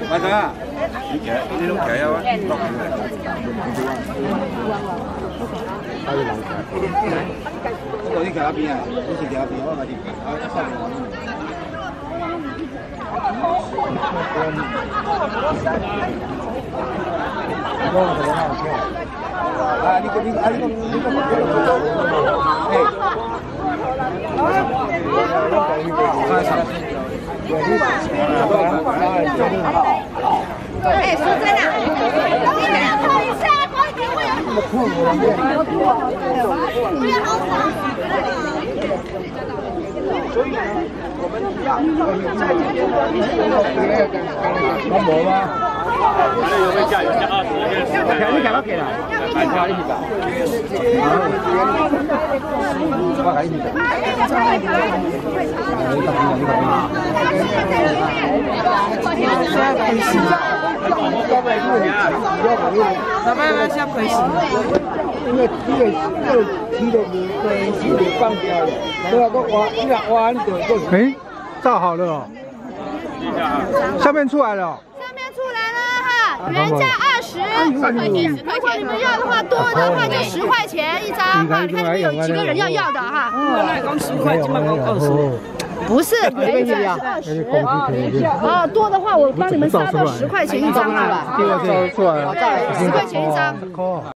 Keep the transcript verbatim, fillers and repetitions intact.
大家，你騎，你拢骑啊？落去。还有人骑。我讲你骑那边啊，你是骑那边，我家己骑，啊，上面。啊，你个你啊，你个你个哎。 哎，说真的，你们看一下，光给我有不要好吵。所以我们一样在这边的一起我冇吗？ 有没有加油加二十？ 你看我给了，还加一百。我还一百。 老板们先回行。 因为这个这个鱼的鱼对是得放掉的，对啊，我挖，你看挖的就。哎，造好了哦。下面出来了。 下面出来了哈，原价二十，如果你们要的话，多的话就十块钱一张哈。你看你们有几个人要要的哈？ 那讲十块，今晚讲二十。 不是，原价是二十。哦，多的话我帮你们杀到十块钱一张了。 第二个出来了， 十块钱一张。